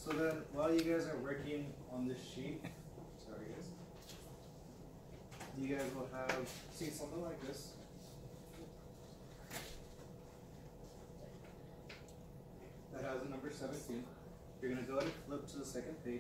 So then, while you guys are working on this sheet, sorry guys, you guys will have see something like this. That has the number 17. You're going to go ahead and flip to the second page.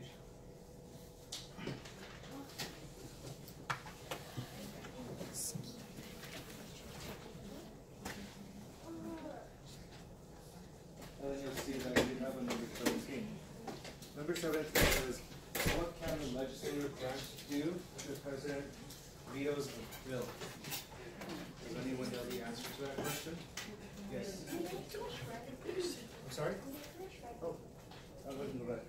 And then you'll see that you have a number 17. Number 17 says, what can the legislative branch do if the president vetoes a bill? Does anyone know the answer to that question? Yes. I'm sorry? Oh, I'll go ahead and go back.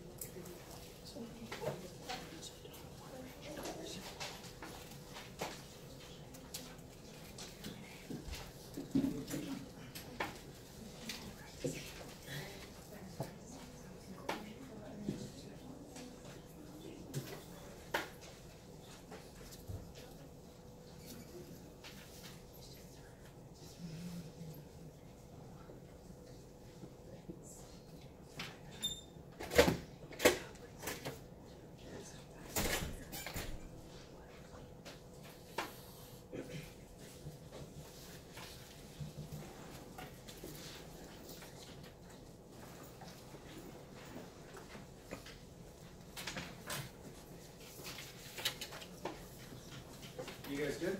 You guys good?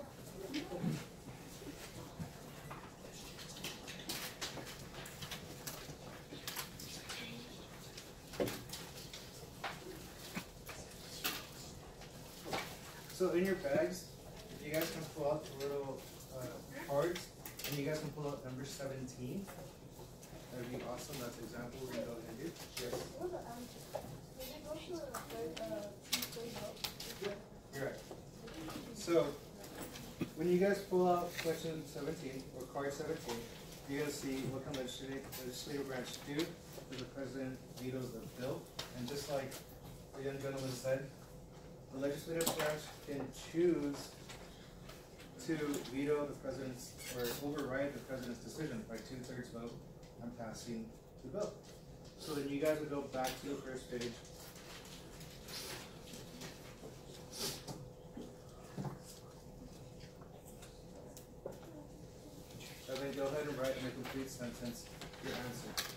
So in your bags, you guys can pull out the little cards, and you guys can pull out number 17. That'd be awesome. That's the example we're gonna go ahead and do. Yes. Yeah, you're right. So when you guys pull out question 17 or card 17, you're gonna see what can legislative branch do if the president vetoes the bill. And just like the young gentleman said, the legislative branch can choose to veto the president's or override the president's decision by 2/3 vote on passing the bill. So then you guys would go back to the first page. And then go ahead and write in a complete sentence your answer.